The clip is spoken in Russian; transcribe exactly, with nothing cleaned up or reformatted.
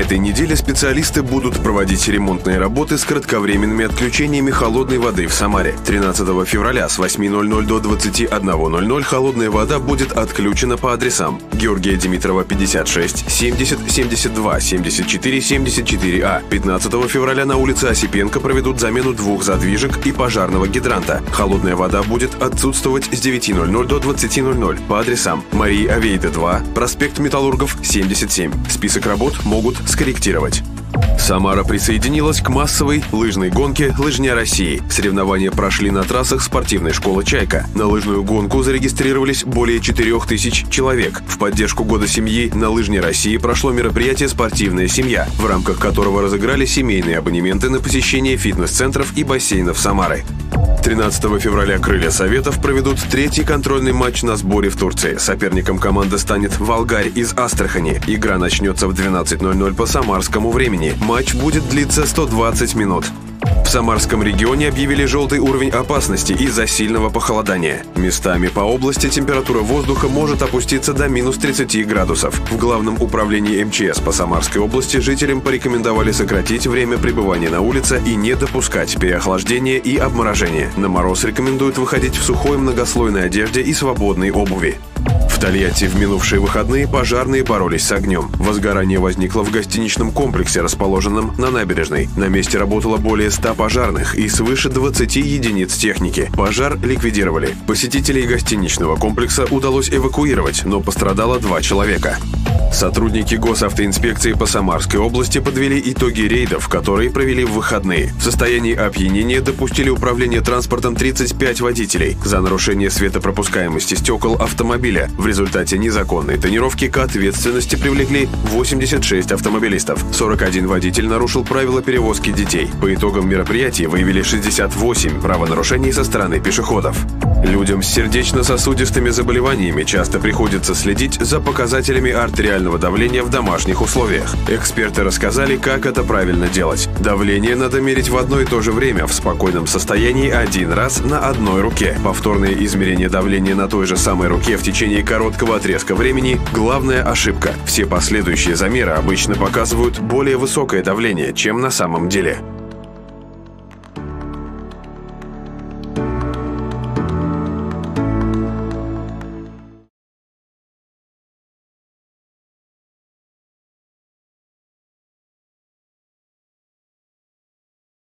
этой неделе специалисты будут проводить ремонтные работы с кратковременными отключениями холодной воды в Самаре. тринадцатого февраля с восьми ноль-ноль до двадцати одного ноль-ноль холодная вода будет отключена по адресам: Георгия Димитрова, пятьдесят шесть, семьдесят, семьдесят два, семьдесят четыре, семьдесят четыре А. пятнадцатого февраля на улице Осипенко проведут замену двух задвижек и пожарного гидранта. Холодная вода будет отсутствовать с девяти ноль-ноль до двадцати ноль-ноль по адресам: Марии Авейда, два, проспект Металлургов, семьдесят семь. Список работ могут скорректировать. Самара присоединилась к массовой лыжной гонке «Лыжня России». Соревнования прошли на трассах спортивной школы «Чайка». На лыжную гонку зарегистрировались более четырех тысяч человек. В поддержку Года семьи на «Лыжне России» прошло мероприятие «Спортивная семья», в рамках которого разыграли семейные абонементы на посещение фитнес-центров и бассейнов Самары. тринадцатого февраля «Крылья Советов» проведут третий контрольный матч на сборе в Турции. Соперником команды станет «Волгарь» из Астрахани. Игра начнется в двенадцать ноль-ноль по самарскому времени. Матч будет длиться сто двадцать минут. В Самарском регионе объявили желтый уровень опасности из-за сильного похолодания. Местами по области температура воздуха может опуститься до минус тридцати градусов. В Главном управлении эм че эс по Самарской области жителям порекомендовали сократить время пребывания на улице и не допускать переохлаждения и обморожения. На мороз рекомендуют выходить в сухой многослойной одежде и свободной обуви. В Тольятти в минувшие выходные пожарные боролись с огнем. Возгорание возникло в гостиничном комплексе, расположенном на набережной. На месте работало более ста пожарных и свыше двадцати единиц техники. Пожар ликвидировали. Посетителей гостиничного комплекса удалось эвакуировать, но пострадало два человека. Сотрудники госавтоинспекции по Самарской области подвели итоги рейдов, которые провели в выходные. В состоянии опьянения допустили управление транспортом тридцать пять водителей за нарушение светопропускаемости стекол автомобиля. В результате незаконной тонировки к ответственности привлекли восемьдесят шесть автомобилистов. сорок один водитель нарушил правила перевозки детей. По итогам мероприятия выявили шестьдесят восемь правонарушений со стороны пешеходов. Людям с сердечно-сосудистыми заболеваниями часто приходится следить за показателями артериального давления в домашних условиях. Эксперты рассказали, как это правильно делать. Давление надо мерить в одно и то же время в спокойном состоянии один раз на одной руке. Повторное измерение давления на той же самой руке в течение короткого отрезка времени – главная ошибка. Все последующие замеры обычно показывают более высокое давление, чем на самом деле.